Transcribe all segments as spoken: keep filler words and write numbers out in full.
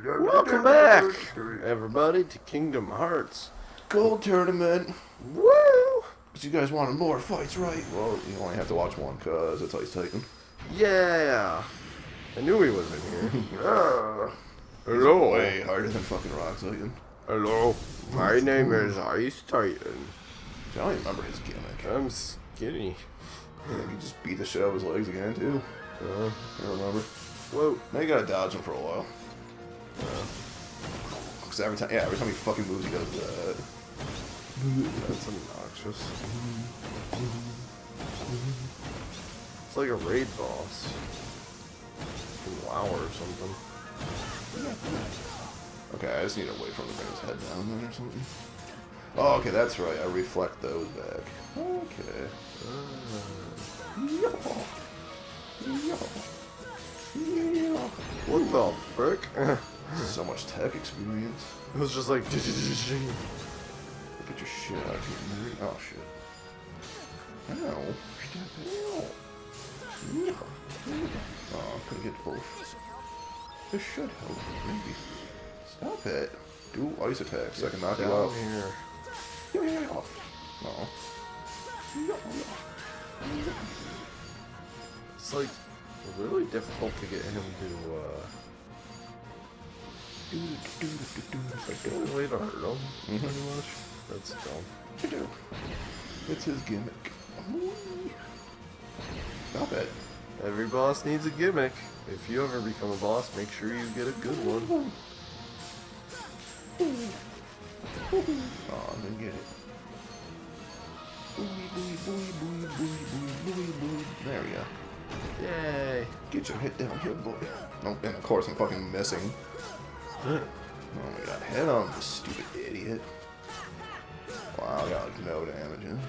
Welcome back, everybody, to Kingdom Hearts Gold Tournament. Woo! So you guys wanted more fights, right? Well, you only have to watch one, cause it's Ice Titan. Yeah! I knew he was in here. Yeah. Hello. Way harder than fucking Rock Titan. Hello. My name is Ice Titan. I don't even remember his gimmick. I'm skinny. Yeah, he just beat the shit out of his legs again, too. Uh, I don't remember. Whoa. Now you gotta dodge him for a while. Uh, Cause every time, yeah, every time he fucking moves, he does that. That's obnoxious. It's like a raid boss. In WoW or something. Okay, I just need to wait for him to bring his head down then or something. Oh, okay, that's right. I reflect those back. Okay. Uh, what the frick? So much tech experience. It was just like. Look at your shit out here, man. Oh, shit. Ow. Ow. Oh, couldn't get both. This should help, maybe. Stop it. Do ice attacks so I can knock you out. Here. No. It's like really difficult to get him to. Uh, Like the only way to hurt him, Mm-hmm. pretty much. That's dumb. It's his gimmick. Stop it. Every boss needs a gimmick. If you ever become a boss, make sure you get a good one. Oh, I didn't get it. There we go. Yay! Get your head down here, boy. Oh, and of course I'm fucking missing. Oh my god, head on, you stupid idiot. Wow, I got like no damage in.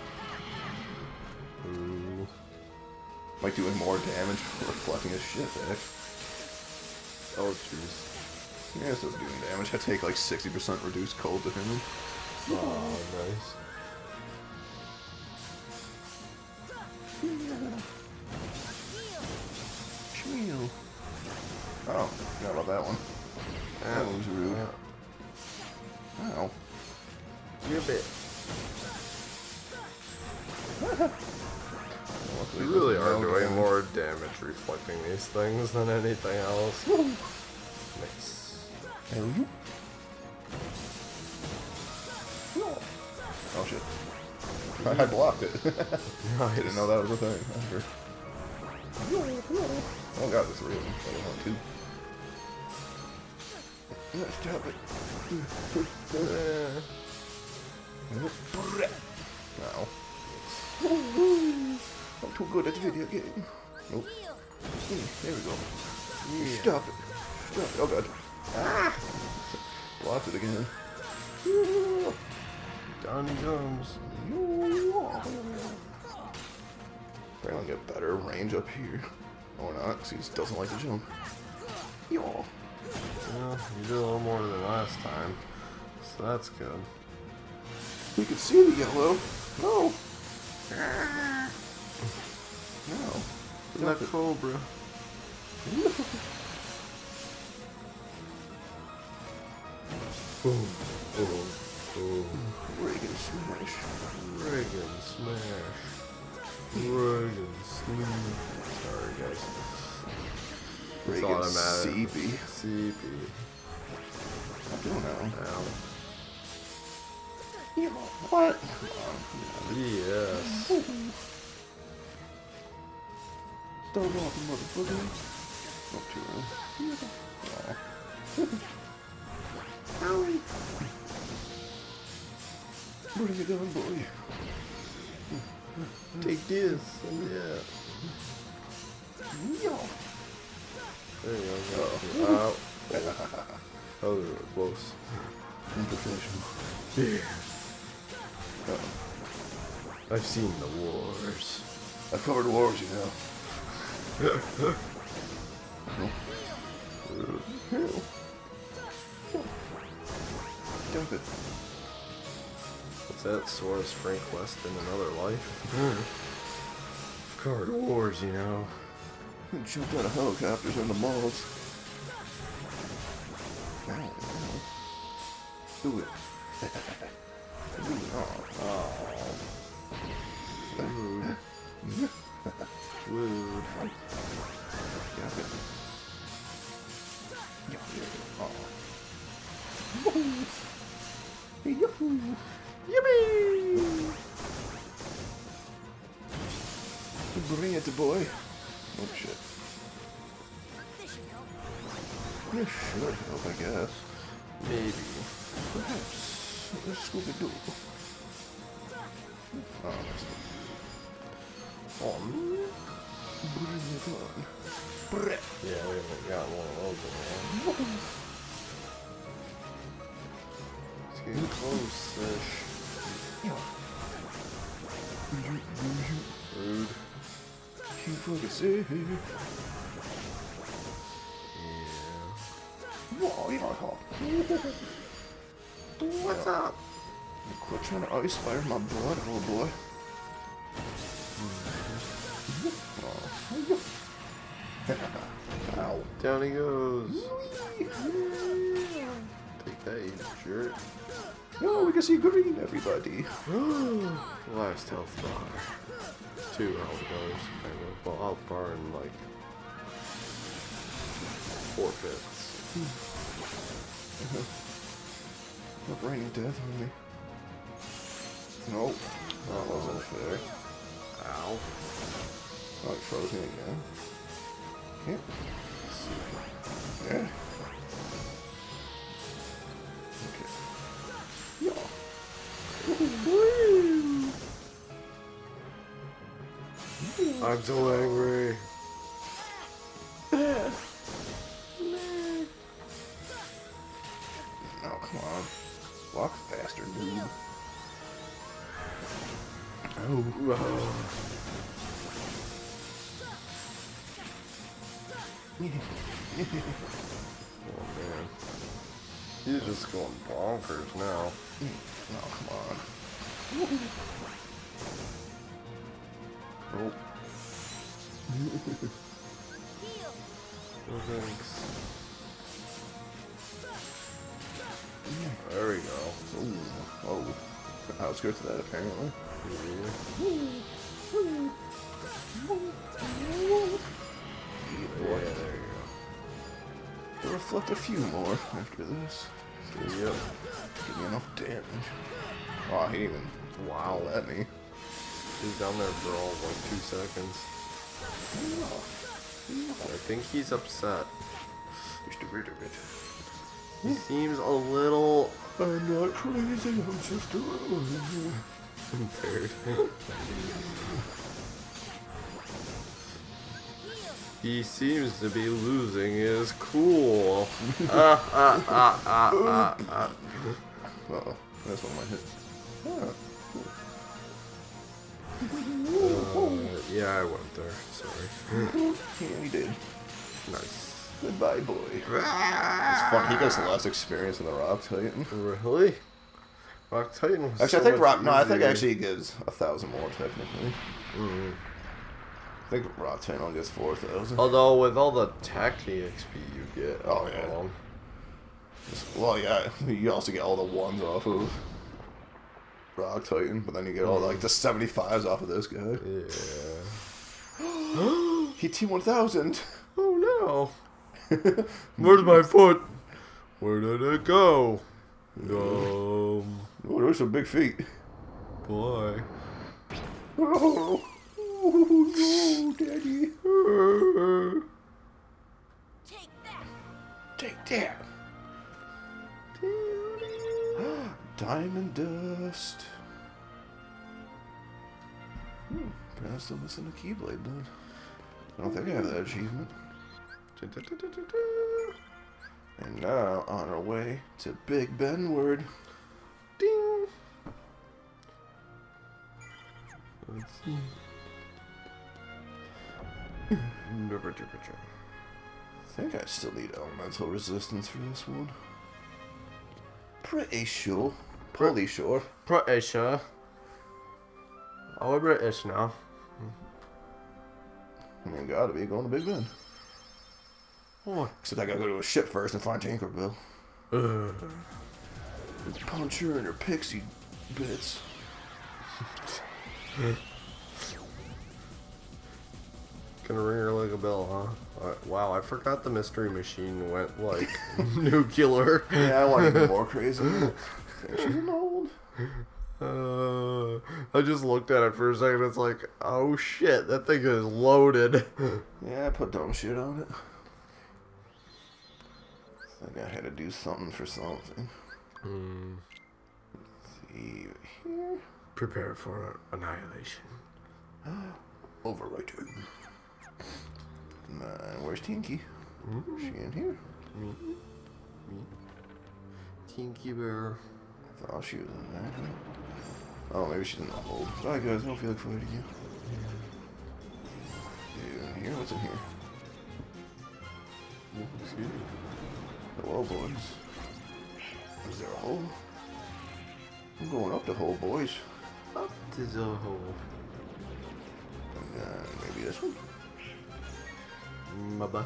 Ooh. Like doing more damage for reflecting his shit back. Oh, jeez. Yeah, it's still doing damage. I take like sixty percent reduced cold to him. Oh, nice. Chill. Oh, forgot about that one. That was rude. Ow. You're a bit. Luckily, You it really doesn't are know doing damage. more damage reflecting these things than anything else. Nice. Hell you. Oh shit. I blocked it. Nice. Didn't know that was a thing. After. Oh god, there's three of them. I don't want two. Yeah, stop it. Ow. I'm too good at the video game. Nope. There we go. Stop it. Stop it. Oh god. Ah! Blocked it again. Down he comes. Probably gonna get better range up here. Or not, because he just doesn't like to jump. Yaw. Yeah, you did a little more than last time, so that's good. We can see the yellow. No. No. That cobra. Boom, boom, boom. Reagan smash. Reagan smash. Reagan smash. Sorry, guys. It's Reagan automatic. C P. C P. I don't know. Ow. What? Yes. Start walking, motherfucker. Not too early. Owie. Bring it on, boy. Take this. And yeah. Yeah. There you go. Uh, oh. Oh, they were close. Unprofessional. Yeah. Uh-oh. I've seen the wars. I've covered wars, you know. Dump it. What's that? Source Frank West in another life? I've covered wars, you know. Jumped out of helicopters on the malls. Do it. Do it. Oh. Rude. Rude. Yeah, good. Yeah, yeah. Oh. Yahoo! Yippee! Bring it, boy. Oh shit. This should help, I guess. Maybe. Perhaps. Scooby Doo. Oh, that's good. Oh, man. Bring it on. Brett. Yeah, we haven't got one of those in a while. It's getting close-ish. Rude. You fucking say. Yeah. Whoa, yeah. What's up? Quit trying to ice fire my blood, oh boy. Oh. Ow. Down he goes. Take that, you jerk. Oh, we can see green, everybody. Last health bar. Two health bars. Kind of. Well, health bar and like four fifths. Not raining death on me. Nope. That wasn't fair. Ow. Oh, it froze me again. Yeah. Yeah. Okay. Yeah. I'm so angry. Oh, come on. Walk faster, dude. Oh. Oh man. He's just going bonkers now. Oh, come on. Nope. No thanks. There we go. Ooh. Oh. Outskirts of that, apparently. Yeah. Yeah, there you We'll reflect a few more after this. go. Yep. Give me enough damage. Oh, he even Wow. let me. He's down there for all like two seconds. I think he's upset. Just a bit of it. He seems a little I'm not crazy, I'm just a little impaired. He seems to be losing his cool. Ah, ah, ah, ah, ah, ah. Uh-oh, that's one of my hits. Uh, yeah, I went there. Sorry. Yeah, he did. Nice. Goodbye, boy. It's fun. He does less experience than the Rock Titan. Really? Rock Titan was Actually, so I think much Rock. No, I think easier. actually he gives a thousand more technically. Mm. I think Rock Titan only gets four thousand. Although with all the Techni X P you get, Oh, yeah. um, Well, yeah, you also get all the ones off of Rock Titan, but then you get all like the seventy-fives off of this guy. yeah. He T one thousand. Oh no! Where's my foot? Where did it go? Um, Oh, those are big feet. boy. Oh, oh no, Daddy. Take that. Take that. Diamond dust. Hmm, perhaps still missing a Keyblade then. I don't think I have that achievement. And now on our way to Big Benward. Ding. Let's see. I think I still need elemental resistance for this one. Pretty sure. Pretty sure. British, huh? Oh, we're British now. I mean, gotta be going to Big Ben. Oh, Except I gotta go to a ship first and find Tinkerbell. Ugh. Punch her in her pixie bits. Gonna ring her like a bell, huh? Uh, wow, I forgot the mystery machine went like nuclear. Yeah, I want even more crazy. She's an old. Uh, I just looked at it for a second. It's like, oh shit, that thing is loaded. Yeah, I put dumb shit on it. I think I had to do something for something. Hmm. Let's see here. Prepare for annihilation. Overwrite. Man, where's Tinky? Mm-hmm. Is she in here? Me. Me. Tinky Bear. I thought she was in there. Oh, maybe she's in the hole. Bye guys, I don't feel like fighting you. Yeah. In here? What's in here? Excuse me. Hello, boys. Is there a hole? I'm going up the hole, boys. Up to the hole. And then maybe this one? Maba.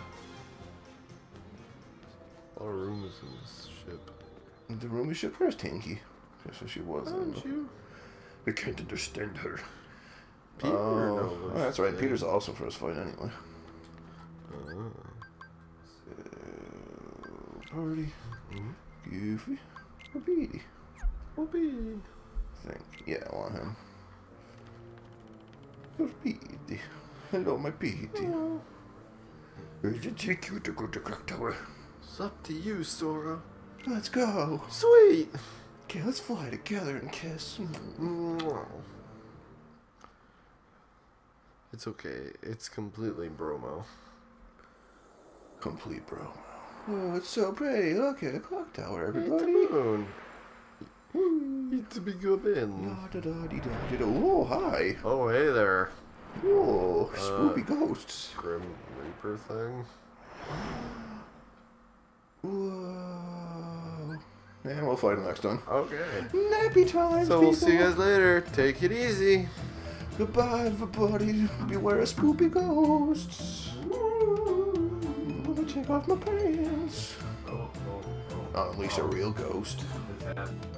A lot of rooms in this ship. The room is ship. Where's Tinky? Guess what she was. Don't you? I can't understand her. Peter Oh, knows oh, that's right. things. Peter's awesome for this fight anyway. Uh, So, Party, mm-hmm. Goofy, or Petey? Whoopee. I think. Yeah, I want him. Where's Petey? Hello, my Petey. Oh. Where's it take you to go to Clock Tower? It's up to you, Sora. Let's go. Sweet. Okay, let's fly together and kiss. Mwah. It's okay. It's completely bromo. Complete, bro. Oh, it's so pretty. Look at the clock tower, It's everybody. the moon. Need to be good in. Da, da, da, dee, da, dee, da. Oh, hi. Oh, hey there. Oh, Uh, spooky ghosts. Grim Reaper thing. Whoa. And we'll fight him next time. Okay. Nappy time. So we'll see you guys later. Take it easy. Goodbye, everybody. Beware of spooky ghosts. I'm gonna take off my pants. Oh, oh, Unleash a real ghost. oh.